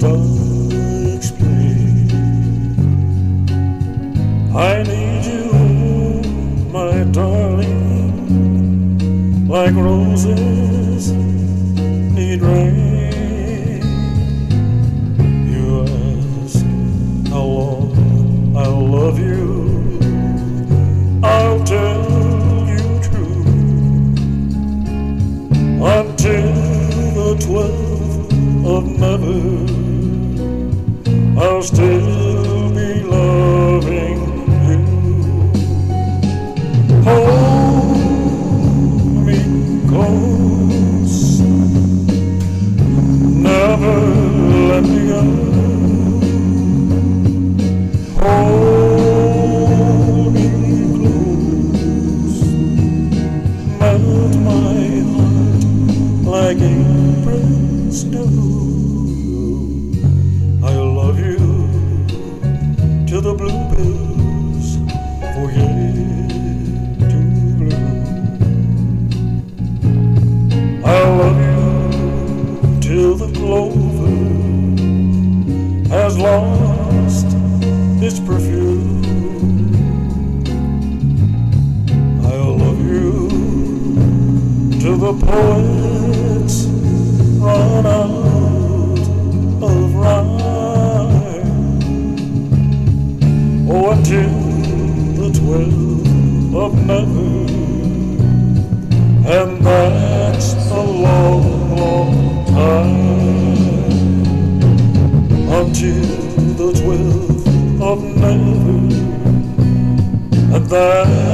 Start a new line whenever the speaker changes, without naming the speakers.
I explain? I need you, my darling, like roses need rain. You ask how long I'll love you, I'll tell you true, until the 12th of never, I'll still be loving you. Hold me close, never let me go. Hold me close, melt my heart like April snow. I'll love you till the bluebells forget to bloom. I'll love you till the clover has lost its perfume. I'll love you till the poets run out of rhyme. Oh, until the 12th of never, and that's a long, long time. Until the 12th of never, and that's